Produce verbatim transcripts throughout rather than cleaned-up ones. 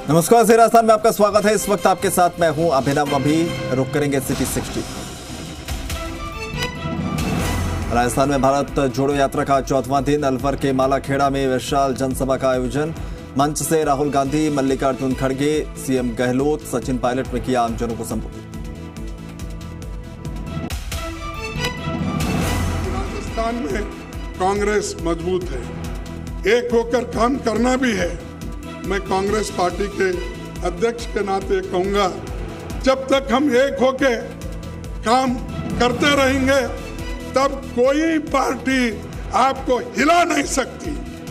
नमस्कार, ज़ेरा राजस्थान में आपका स्वागत है। इस वक्त आपके साथ मैं हूं अभिनव। अभी रुक करेंगे सिटी सिक्सटी। राजस्थान में भारत जोड़ो यात्रा का चौथवां दिन। अलवर के मालाखेड़ा में विशाल जनसभा का आयोजन। मंच से राहुल गांधी, मल्लिकार्जुन खड़गे, सीएम गहलोत, सचिन पायलट ने किया आमजनों को संबोधित। राजस्थान में कांग्रेस मजबूत है, एक होकर काम करना भी है। मैं कांग्रेस पार्टी के अध्यक्ष के नाते कहूंगा, जब तक हम एक होके काम करते रहेंगे तब कोई पार्टी आपको हिला नहीं सकती।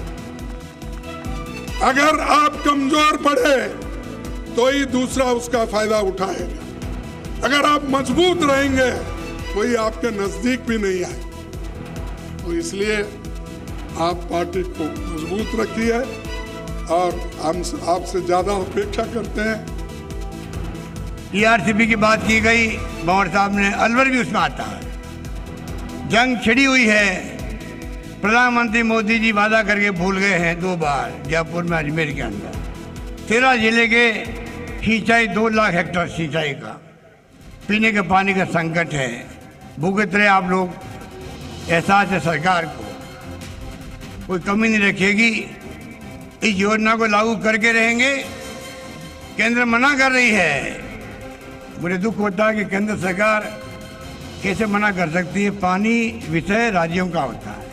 अगर आप कमजोर पड़े तो ही दूसरा उसका फायदा उठाएगा। अगर आप मजबूत रहेंगे कोई आपके नजदीक भी नहीं आए। तो इसलिए आप पार्टी को मजबूत रखिए और हम आपसे ज्यादा अपेक्षा करते हैं। टीआरसीपी की बात की गई, भंवर साहब ने, अलवर भी उसमें आता है। जंग छिड़ी हुई है। प्रधानमंत्री मोदी जी वादा करके भूल गए हैं दो बार जयपुर में, अजमेर के अंदर। तेरह जिले के सिंचाई, दो लाख हेक्टेयर सिंचाई का, पीने के पानी का संकट है। भुगत रहे आप लोग। एहसास है सरकार को, कोई कमी नहीं रखेगी। इस योजना को लागू करके रहेंगे। केंद्र मना कर रही है। मुझे दुख होता है कि केंद्र सरकार कैसे मना कर सकती है। पानी विषय राज्यों का होता है।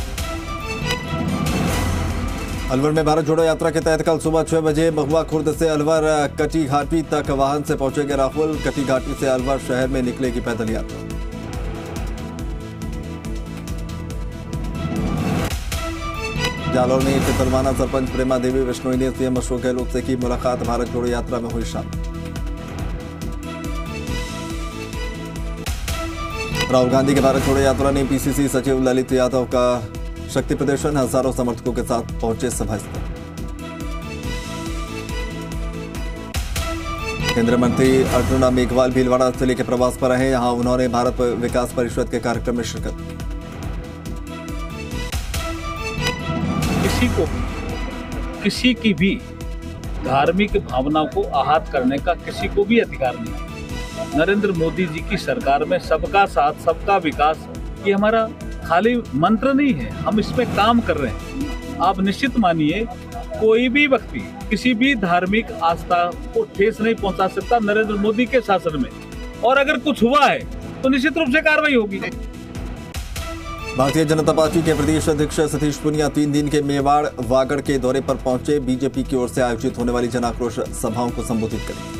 अलवर में भारत जोड़ो यात्रा के तहत कल सुबह छह बजे महुआ खुर्द से अलवर कटी घाटी तक वाहन से पहुंचेंगे राहुल। कटी घाटी से अलवर शहर में निकलेगी पैदल यात्रा। जालौर में चितलवाना सरपंच प्रेमा देवी बिश्नोई ने सीएम अशोक गहलोत से की मुलाकात। भारत जोड़ो यात्रा में हुई शामिल। राहुल गांधी के भारत जोड़ो यात्रा ने पीसीसी सचिव ललित यादव का शक्ति प्रदर्शन। हजारों समर्थकों के साथ पहुंचे सभा स्थल। केंद्रीय मंत्री अर्जुन मेघवाल भीलवाड़ा जिले के प्रवास पर रहे। यहां उन्होंने भारत विकास परिषद के कार्यक्रम में शिरकत। किसी को किसी की भी धार्मिक भावना को आहत करने का किसी को भी अधिकार नहीं है। नरेंद्र मोदी जी की सरकार में सबका साथ, सबका विकास, ये हमारा खाली मंत्र नहीं है, हम इसमें काम कर रहे हैं। आप निश्चित मानिए, कोई भी व्यक्ति किसी भी धार्मिक आस्था को ठेस नहीं पहुंचा सकता नरेंद्र मोदी के शासन में। और अगर कुछ हुआ है तो निश्चित रूप से कार्रवाई होगी। भारतीय जनता पार्टी के प्रदेश अध्यक्ष सतीश पूनिया तीन दिन के मेवाड़ वागड़ के दौरे पर पहुंचे। बीजेपी की ओर से आयोजित होने वाली जन आक्रोश सभाओं को संबोधित करेंगे।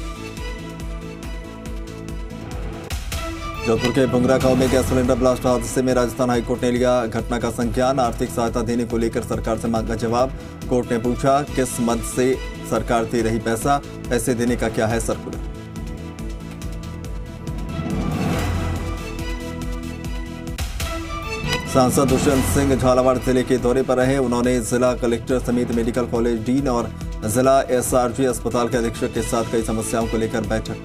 जोधपुर के बुंगरा गांव में गैस सिलेंडर ब्लास्ट हादसे में राजस्थान हाईकोर्ट ने लिया घटना का संज्ञान। आर्थिक सहायता देने को लेकर सरकार से मांगा जवाब। कोर्ट ने पूछा, किस मद से सरकार दे रही पैसा, पैसे देने का क्या है सर्कुलर। सांसद दुष्यंत सिंह झालावाड़ जिले के दौरे पर रहे। उन्होंने जिला कलेक्टर समेत मेडिकल कॉलेज डीन और जिला एसआरजी अस्पताल के अधीक्षक के साथ कई समस्याओं को लेकर बैठक।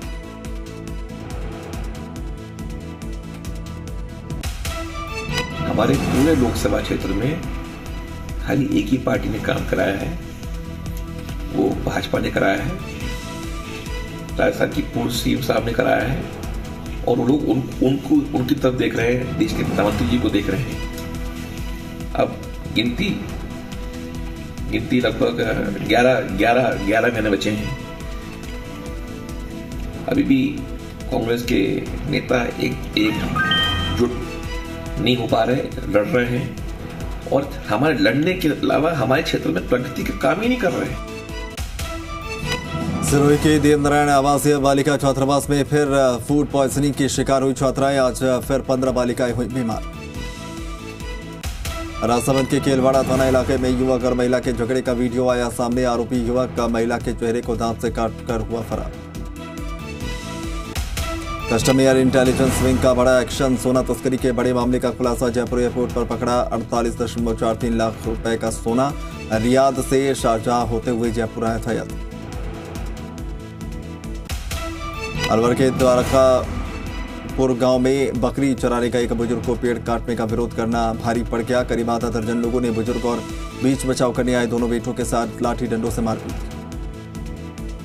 हमारे पूरे लोकसभा क्षेत्र में खाली एक ही पार्टी ने काम कराया है, वो भाजपा ने कराया है। राजस्थान की पूर्व सीएम साहब ने कराया है और वो लोग उन, उनको उनकी तरफ देख रहे हैं, देश के प्रधानमंत्री जी को देख रहे हैं। अब गिनती गिनती लगभग ग्यारह ग्यारह ग्यारह महीने बचे हैं। अभी भी कांग्रेस के नेता एक एक जुट नहीं हो पा रहे, लड़ रहे हैं और हमारे लड़ने के अलावा हमारे क्षेत्र में प्रगति के काम ही नहीं कर रहे हैं। सिरोही के देवनारायण आवासीय बालिका छात्रावास में फिर फूड पॉइजनिंग की शिकार हुई छात्राएं। आज फिर पंद्रह बालिकाएं हुई बीमार। राजसमंद के केलवाड़ा थाना इलाके में युवक और महिला के झगड़े का वीडियो आया सामने। आरोपी युवक का महिला के चेहरे को दांत से काटकर हुआ फरार। कस्टमर इंटेलिजेंस विंग का बड़ा एक्शन। सोना तस्करी के बड़े मामले का खुलासा। जयपुर एयरपोर्ट पर पकड़ा अड़तालीस दशमलव चार तीन लाख रुपए का सोना। रियाद से शारजाह होते हुए जयपुर आया था। याद अलवर के द्वारकापुर गांव में बकरी चराने का एक बुजुर्ग को पेड़ काटने का विरोध करना भारी पड़ गया। करीब आधा दर्जन लोगों ने बुजुर्ग और बीच बचाव करने आए दोनों बेटों के साथ लाठी डंडों से मारपीट।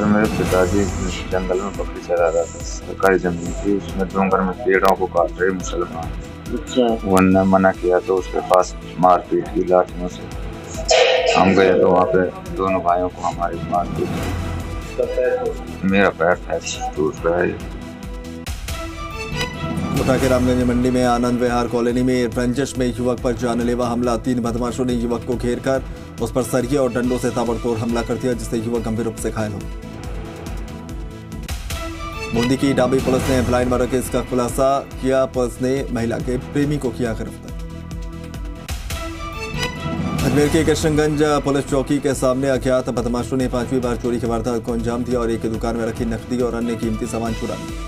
सर मेरे पिताजी जंगल में बकरी चरा रहा था, सरकारी जमीन थी, उसमें डोंगर में पेड़ों को काट रहे मुसलमान। अच्छा। वो ने मना किया तो उसके पास मारपीट की लाठियों से। हम गए तो वहाँ पे दोनों भाइयों को हमारी मारपीट की। मेरा पैर टूट रहा है। कोटा के रामगंज मंडी में आनंद विहार कॉलोनी में रंजिश में युवक पर जानलेवा हमला। तीन बदमाशों ने युवक को घेर कर उस पर सरिये और डंडों से ताबड़तोड़ हमला कर दिया, जिससे युवक गंभीर रूप से घायल हो गया। बूंदी की डाबी पुलिस ने ब्लाइंड मर्डर केस का खुलासा किया। पुलिस ने महिला के प्रेमी को किया गिरफ्तार। अजमेर के किशनगंज पुलिस चौकी के सामने अज्ञात बदमाशों ने पांचवी बार चोरी की वारदात को अंजाम दिया और एक दुकान में रखी नकदी और अन्य कीमती सामान चुरा लिया।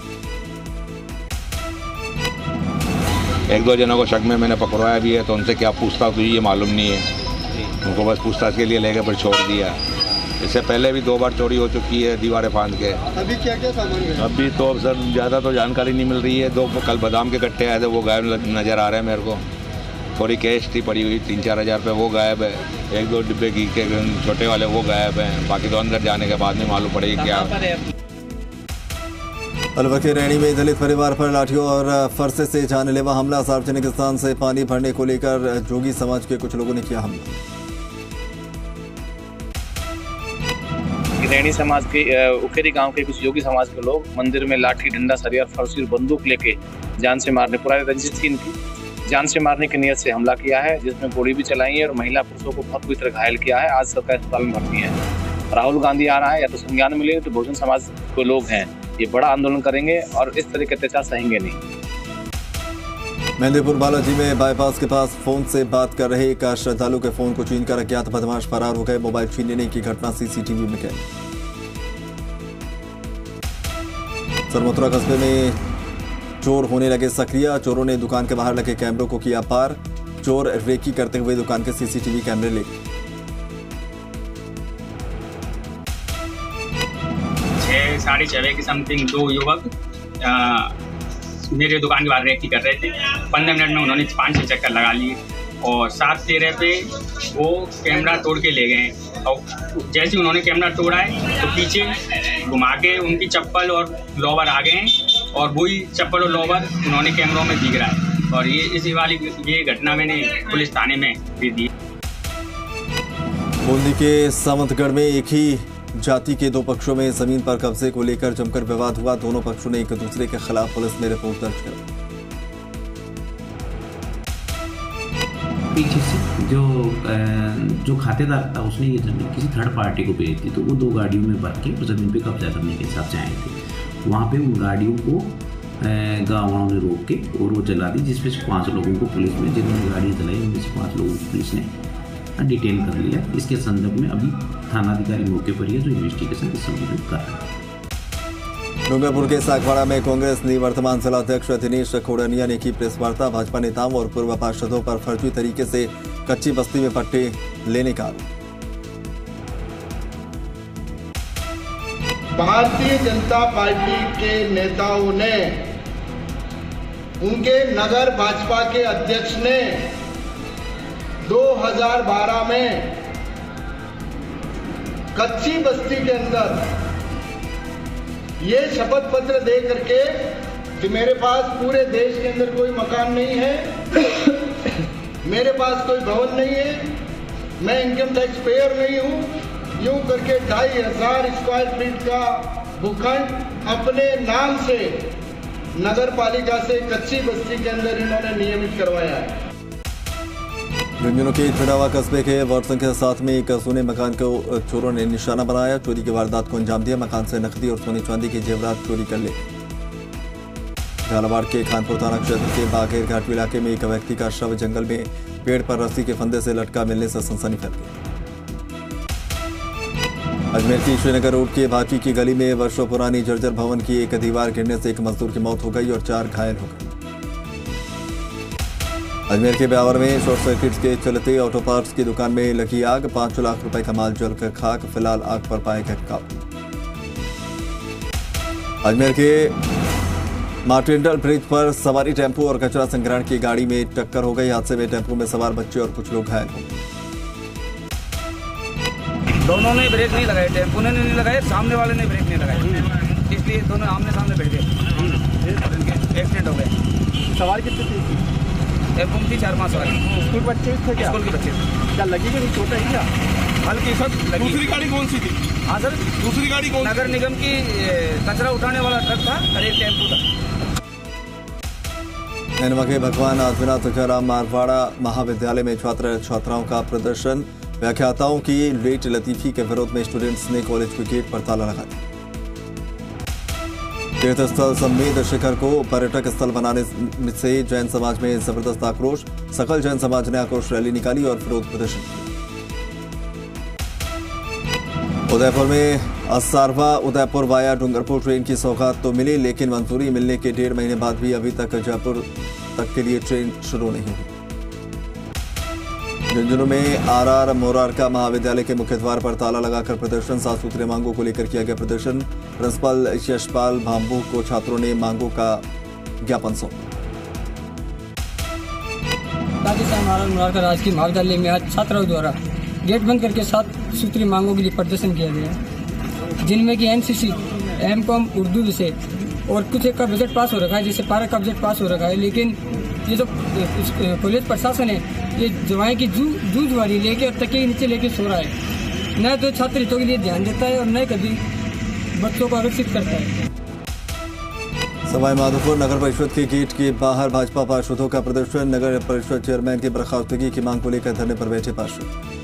एक दो जनों को शक में मैंने पकड़वाया भी है, तो उनसे क्या पूछताछ हुई ये मालूम नहीं है। उनको बस पूछताछ के लिए लेकर फिर छोड़ दिया। इससे पहले भी दो बार चोरी हो चुकी है दीवारें फांद के। अभी क्या क्या सामान है? अभी तो सर ज़्यादा तो जानकारी नहीं मिल रही है। दो कल बादाम के कट्टे आए थे, वो गायब नज़र आ रहे हैं मेरे को। थोड़ी कैश थी पड़ी हुई तीन चार हज़ार रुपये, वो गायब है। एक दो डिब्बे घी के छोटे वाले वो गायब हैं। बाकी तो अंदर जाने के बाद में मालूम पड़ेगी क्या। अलवर के रैणी में दलित परिवार पर लाठियों और फरसे से जानलेवा हमला। सार्वजनिक स्थान से पानी भरने को लेकर जोगी समाज के कुछ लोगों ने किया हमला। रैणी समाज के उखेरी गांव के कुछ योगी समाज के लोग मंदिर में लाठी डंडा सरिया फरसी और बंदूक लेके जान से मारने पुराने रंजिश थी इनकी जान से मारने की नियत से हमला किया है, जिसमें गोली भी चलाई है और महिला पुरुषों को बहुत बुरी तरह घायल किया है। आज सरकारी अस्पताल में भर्ती है। राहुल गांधी आ रहा है, या तो संज्ञान मिले तो बहुजन समाज के लोग हैं, ये बड़ा आंदोलन करेंगे और इस तरह के अत्याचार सहेंगे नहीं। मेहंदीपुर बालाजी में बाईपास के पास फोन से बात कर रहे एक श्रद्धालु के फोन को छीनकर अज्ञात बदमाश फरार हो गए। मोबाइल छीनने की घटना सीसीटीवी में कैद। सरमोत्रा कस्बे में चोर होने लगे सक्रिय। चोरों ने दुकान के बाहर लगे कैमरों को किया पार। चोर रेकी करते हुए दुकान के सीसीटीवी कैमरे ले गए। छः साढ़े छः बजे की समथिंग दो युवक मेरे दुकान के बाहर रेकी कर रहे थे। पंद्रह मिनट में उन्होंने पाँच छः चक्कर लगा लिए और सात तेरह पे वो कैमरा तोड़ के ले गए। और जैसे उन्होंने कैमरा तोड़ा है तो पीछे घुमा के उनकी चप्पल और लोवर आ गए और वही चप्पल और लोवर उन्होंने कैमरों में दिख रहा है। और ये इसी वाली ये घटना मैंने पुलिस थाने में भी दी। बूंदी के सावंतगढ़ में एक ही जाति के दो पक्षों में जमीन पर कब्जे को लेकर जमकर विवाद हुआ। दोनों पक्षों ने एक दूसरे के खिलाफ पुलिस में रिपोर्ट दर्ज कराई। पीछे से जो जो खातेदार था उसने ये जमीन किसी थर्ड पार्टी को बेची थी, तो वो दो गाड़ियों में भर के उस जमीन पे कब्जा करने के हिसाब से आए थे। वहाँ पे उन गाड़ियों को गाँव वालों ने रोक के और वो जला दी, जिसमें से पाँच लोगों को पुलिस में जिन्होंने गाड़ियाँ जलाई उनमें से पाँच लोगों को पुलिस ने डिटेन कर लिया। इसके संदर्भ में अभी थानाधिकारी मौके पर ही है जो इन्वेस्टिगेशन संबोधित कर रहा है। डूंगरपुर के सागवाड़ा में कांग्रेस निवर्तमान जिलाध्यक्ष दिनेश खोड़निया ने की प्रेस वार्ता। भाजपा नेताओं और पूर्व पार्षदों पर फर्जी तरीके से कच्ची बस्ती में पट्टे लेने का आरोप। भारतीय जनता पार्टी के नेताओं ने, उनके नगर भाजपा के अध्यक्ष ने दो हज़ार बारह में कच्ची बस्ती के अंदर ये शपथ पत्र दे करके कि मेरे पास पूरे देश के अंदर कोई मकान नहीं है, मेरे पास कोई भवन नहीं है, मैं इनकम टैक्स पेयर नहीं हूं, यूं करके ढाई हजार स्क्वायर फीट का भूखंड अपने नाम से नगर पालिका से कच्ची बस्ती के अंदर इन्होंने नियमित करवाया है। झुंझुनू के चुनावा कस्बे के वार्ड संख्या सात में एक सोने मकान को चोरों ने निशाना बनाया। चोरी की वारदात को अंजाम दिया। मकान से नकदी और सोने चांदी के जेवरात चोरी कर ले। झालावाड़ के खानपुर थाना क्षेत्र के बाघेर घाट इलाके में एक व्यक्ति का शव जंगल में पेड़ पर रस्सी के फंदे से लटका मिलने से सनसनी फैल गई। अजमेर की श्रीनगर रोड के भाटी की गली में वर्षों पुरानी जर्जर भवन की एक दीवार गिरने से एक मजदूर की मौत हो गई और चार घायल हो गए। अजमेर के ब्यावर में शॉर्ट सर्किट के चलते ऑटो पार्ट्स की दुकान में लगी आग। पांच लाख रुपए का माल जलकर खाक। फिलहाल आग पर पाए गए काबू। अजमेर के मार्टिंडल ब्रिज पर सवारी टेम्पो और कचरा संग्रहण की गाड़ी में टक्कर हो गई। हादसे में टेम्पो में सवार बच्चे और कुछ लोग घायल हो गए। दोनों ने ब्रेक नहीं लगाए, टेम्पो ने नहीं लगाए, सामने वाले ने ब्रेक नहीं लगाए, इसलिए दोनों आमने सामने बैठ गए, एक्सीडेंट हो गए। सवारी कितनी थी? टेम्पो में थी चार पाँच सवारी। स्कूल बच्चे थे क्या? स्कूल के बच्चे थे। क्या लगी कि चोट है क्या? हल्की सब लगी। दूसरी गाड़ी कौन सी थी? हाँ सर, दूसरी गाड़ी कौन? नगर निगम की कचरा उठाने वाला ट्रक था और एक टेम्पो था। इन वक़े भगवान आदिनाथ तुकाराम मारवाड़ा महाविद्यालय में छात्र छात्राओं का प्रदर्शन। व्याख्याताओं की लेट लतीफी के विरोध में स्टूडेंट्स ने कॉलेज के गेट पर ताला लगा दिया। तीर्थ स्थल समेत शिखर को पर्यटक स्थल बनाने से जैन समाज में जबरदस्त आक्रोश। सकल जैन समाज ने आक्रोश रैली निकाली और विरोध प्रदर्शन किया। उदयपुर में असारवा उदयपुर वाया डूंगरपुर ट्रेन की सौगात तो मिली, लेकिन मंजूरी मिलने के डेढ़ महीने बाद भी अभी तक जयपुर तक के लिए ट्रेन शुरू नहीं हुई। झुंझुनू में आरआर मोरारका महाविद्यालय के मुख्य द्वार पर ताला लगाकर प्रदर्शन। सात सूत्रीय मांगों को लेकर किया गया प्रदर्शन। प्रिंसिपल यशपाल भांबू को छात्रों ने मांगों का ज्ञापन सौंपा। राजस्थान आरआर मोरारका राजकीय महाविद्यालय में आज छात्रों द्वारा गेट बंद करके सात सूत्रीय मांगों के लिए प्रदर्शन किया गया, जिनमें कि एनसीसी, एमकॉम, उर्दू विषय और कुछ एक का बजट पास हो रखा है, जैसे पारा का बजट पास हो रखा है। लेकिन ये जो कॉलेज प्रशासन है, ये जवाएं की जू जूझवारी लेके और तकिए नीचे लेके सो रहा है, न तो छात्र हितों के लिए ध्यान देता है और न कभी बच्चों को आरक्षित करता है। सवाई माधोपुर नगर परिषद के गेट के बाहर भाजपा पार्षदों का प्रदर्शन। नगर परिषद चेयरमैन की बर्खास्तगी की मांग को लेकर धरने पर बैठे पार्षद।